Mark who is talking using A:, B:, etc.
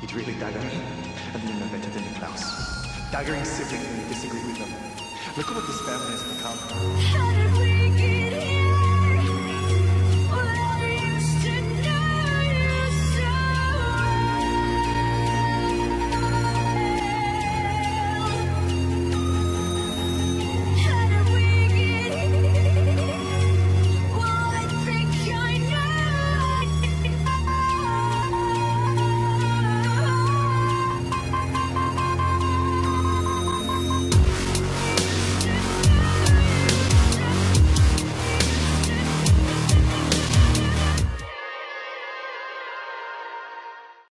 A: You'd really dagger me, and then you're no better than your Klaus. Daggering siblings when you disagree with them. Look at what this family has become.